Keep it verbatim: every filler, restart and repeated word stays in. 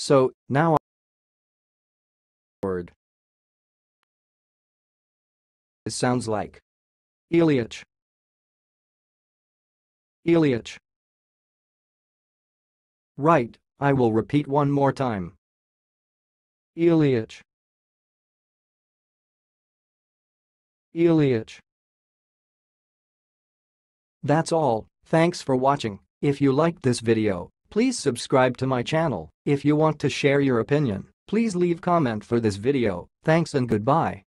So, now word. It sounds like Eliach. Eliach. Right, I will repeat one more time. Eliach. Eliach. That's all, thanks for watching. If you liked this video, please subscribe to my channel. If you want to share your opinion, please leave comment for this video. Thanks and goodbye.